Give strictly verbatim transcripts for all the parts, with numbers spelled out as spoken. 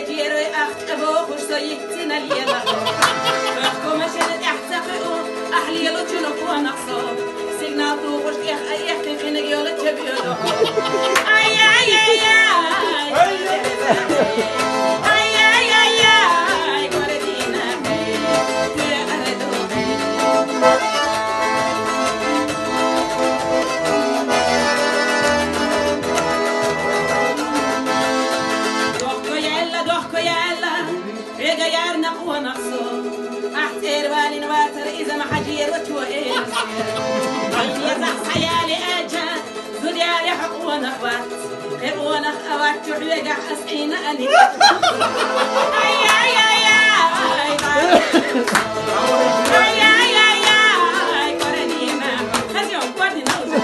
رجيرو أختبو خشتو يتنا ليلا فحكو مشهد احتقئو أحليلو جنوب ونقصو سيجناتو خشت إخ أي اختن في نجيولة تبيولو أي أي أي أي أي أي أي أي قردينا في أردو غير نقوى نقصو احتير بالي نواتر اذا ما حجير وتوئل يزح خيالي اجا زديالي حقوى نخوات حقوى نخوات تعويق اسعينا اني اي اي اي اي اي اي اي اي كورنينا خزيون كوردي نوزو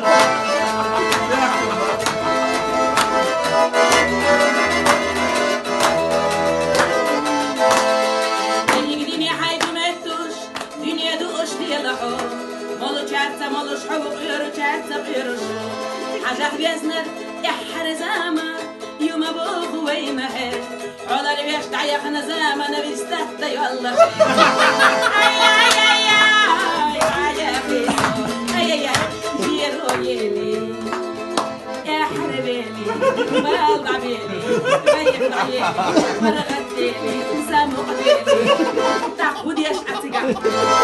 مالو چرتا مالوش حبوب يرو چرتا بيروش حاجة بيزنر يحر زاما يوم ابوه ويمهر على اللي بيش تعيق نزاما نبيستات ديو الله اي اي اي اي حاجة بيزو اي اي اي جيرو يلي يا حربيلي بالضع بيلي بيك ضعيلي مرغت ديلي سامو قديلي تعقود يشعتك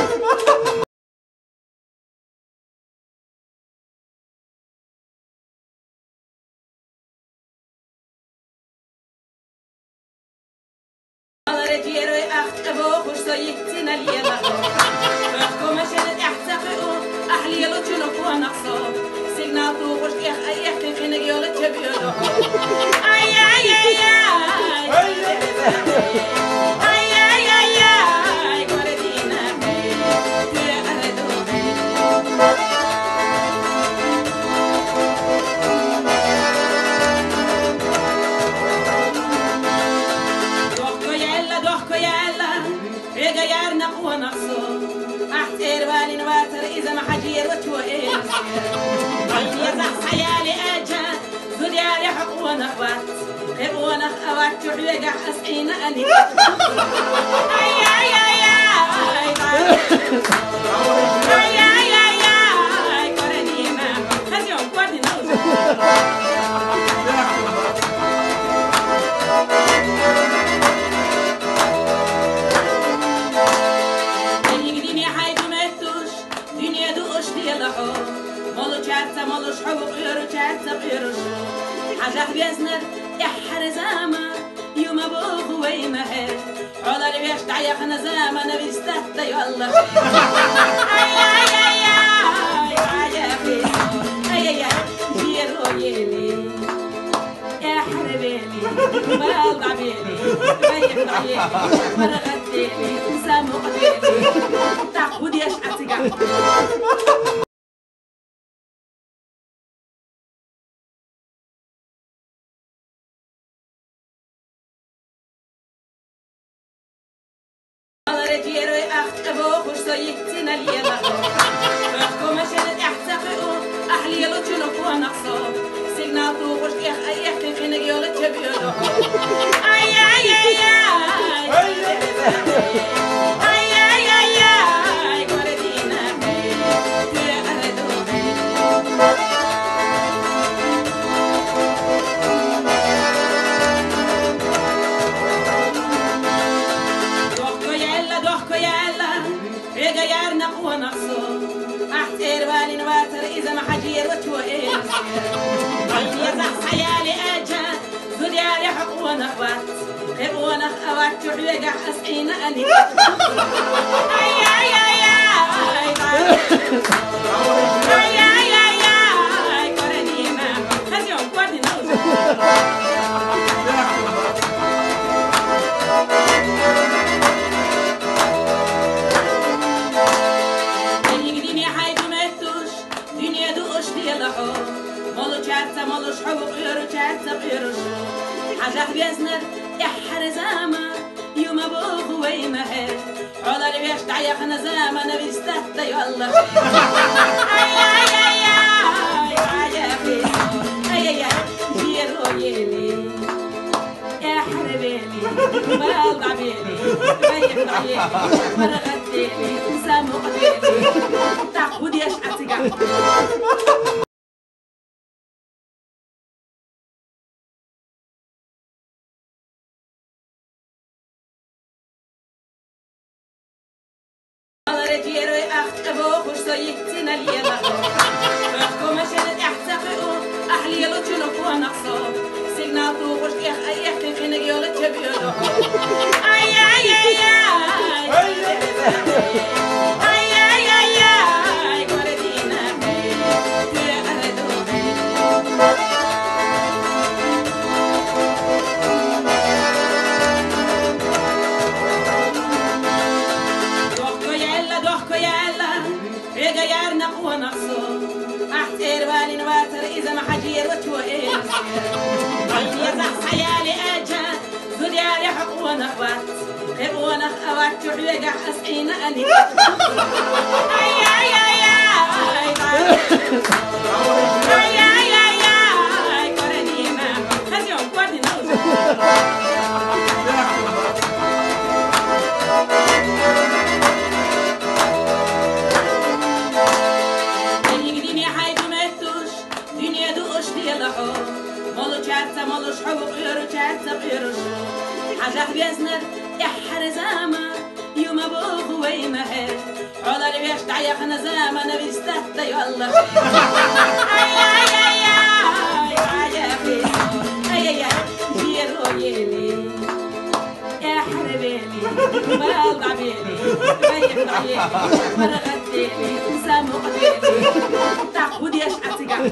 رجيرو أختبو خشتو يتنا ليلا فحكو مشهد احتقئو أحليلو جنوب ونقصو سيجناتو خشت إخ أي اختن في نجيولة تبيولو أي أي أي أي أي أي أي أي قردينا في أردو غير نقوى نقصو احتير بالي نواتر اذا ما حجير وتوئل يزح خيالي اجا زديالي حقوى نخوات حقوى نخوات تعويق اسعينا اني اي اي اي اي اي اي اي اي كورنينا خزيون كوردي نوزو مالو چرتا مالوش حبوب يرو چرتا بيروش حاجة بيزنر يحر زاما يوم ابوه ويمهر على اللي بيش تعيق نزاما نبيستات ديو الله اي اي اي اي حاجة بيزو اي اي اي جيرو يلي يا حربيلي بالضع بيلي بيك ضعيلي مرغت ديلي سامو قديلي تعقود يشعتك رجيرو أختبو خشتو يتنا ليلا فحكو مشهد احتقئو أحليلو جنوب ونقصو سيجناتو خشت إخ أي اختن في نجيولة تبيولو أي أي أي أي أي أي أي أي قردينا في أردو غير نقوى نقصو احتير بالي نواتر اذا ما حجير وتوئل يزح خيالي اجا زديالي حقوى نخوات حقوى نخوات تعويق اسعينا اني اي اي اي اي اي اي اي اي كورنينا خزيون كوردي نوزو مالو چرتا مالوش حبوب يرو چرتا بيروش حاجة بيزنر يحر زاما يوم ابوه ويمهر على اللي بيش تعيق نزاما نبيستات ديو الله اي اي اي اي حاجة بيزو اي اي اي جيرو يلي يا حربيلي بالضع بيلي بيك ضعيلي مرغت ديلي سامق ديلي تعقود ياش عتقع رجيرو أخطبو خش سيتنا اليلا فحكم شنت احتقئو أحليلو تنفو نقصو سيغناتو خش إخ أي احتفين يولو تبيولو أي أي أي أي أي أي أي أي قردينا في أردو غير نقوى نقصو احتير بالي نواتر اذا ما حجير وتوئل يزح حيالي اجا زديالي حقوى نخوات حقوى نخوات تحويق اسعينا اني اي اي اي اي اي اي اي اي كورنينا خزيون كوردي نوزو مالو چرتا مالوش حبو قیرو چرتا قیروش حجح بیزنر احر زاما يوما بوغو ويمهر علا اللي بيش تعيق نزاما نبيستات ديو الله اي اي اي اي عجب اي اي اي جيرو يلي يا حربيلي بالضع بيلي بيك ضعيلي مرغت ديلي سامق ديلي تعقود ياش عتقع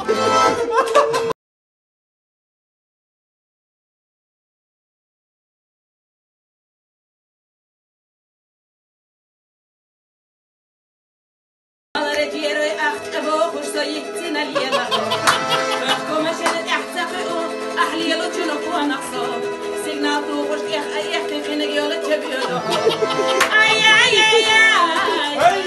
رجيرو أخطبو خش سيتنا اليلا فحكم شنت احتقئو أحليلو تنفو نقصو سيغناتو خش إخ أي احتفين يولو تبيولو أي أي أي أي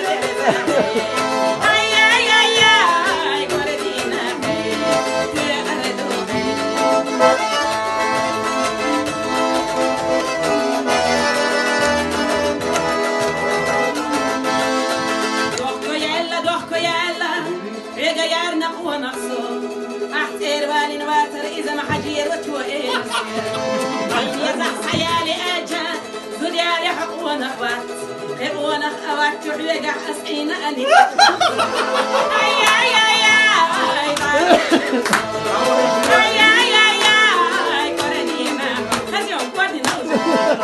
أي أي أي أي قردينا في أردو غير نقوى نقصو احتير بالي نواتر اذا ما حجير وتوئل يزح حيالي اجا زديالي حقوى نخوات حقوى نخوات تحويق اسعينا اني اي اي اي اي اي اي اي اي كورنينا خزيون كوردي نوزو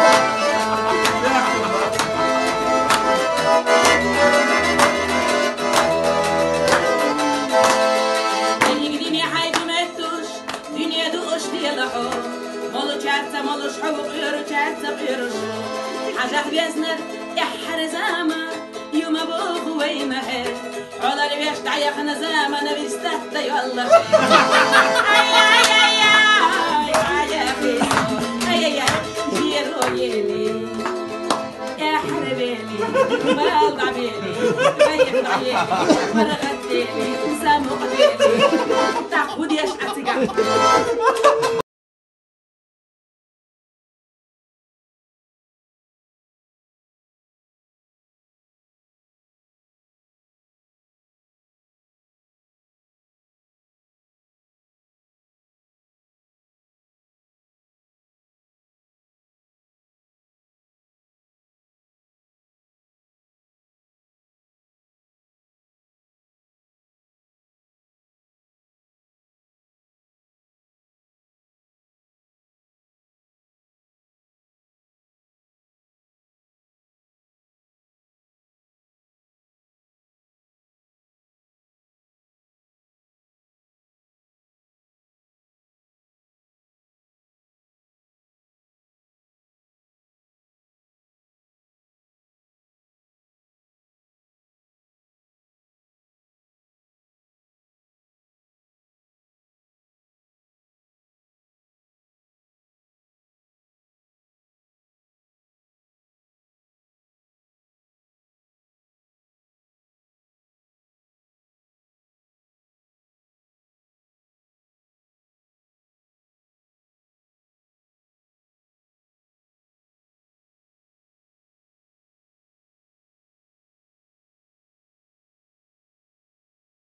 مالو چرتا مالوش حبو قیرو چرتا قیروش حجح بیزنر احر زاما يوما بوغو ويمهر علا اللي بيش تعيق نزاما نبيستات ديو الله اي اي اي اي عجب اي اي اي جيرو يلي يا حربيلي بالضع بيلي بيك ضعيلي مرغت ديلي سامق ديلي تعقود ياش عتقع